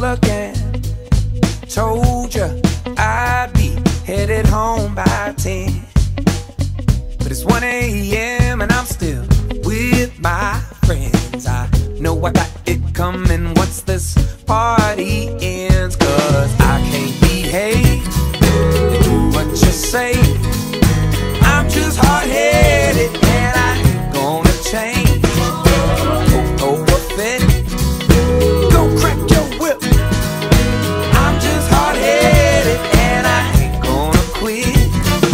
trouble again. Told ya I'd be headed home by 10, but it's 1 a.m. and I'm still with my friends. I know I got it coming once this party ends, 'cause I can't behave and do what you say. I'm just hard-headed and I ain't gonna change. Overfed, go crack your whip. I'm just hard-headed and I ain't gonna quit.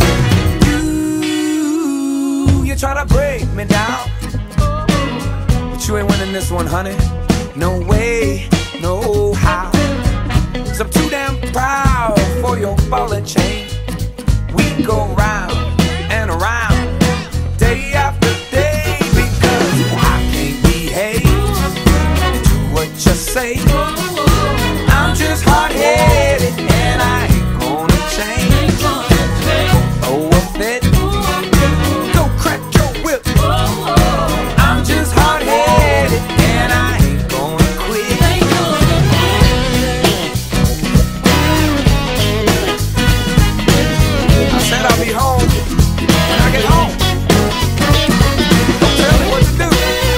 You try to break me down, but you ain't winning this one, honey. No way, no how. 'Cause I'm too damn proud for your ball and chain. We go round and around, day after day, because I can't behave and do what you say. I'm just hard-headed and I ain't gonna change. Overfed, go crack your whip. I'm just hard-headed and I ain't gonna quit. I said I'll be home when I get home. Don't tell me what to do.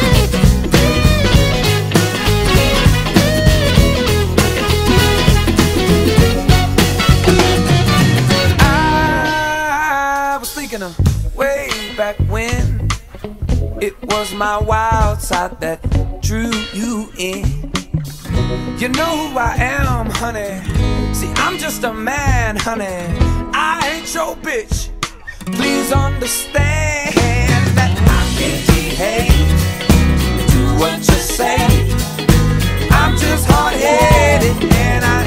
I was thinking of way back when it was my wild side that drew you in. You know who I am, honey. See, I'm just a man, honey. I ain't your bitch. Please understand that I can't behave and do what you say. I'm just hard-headed and I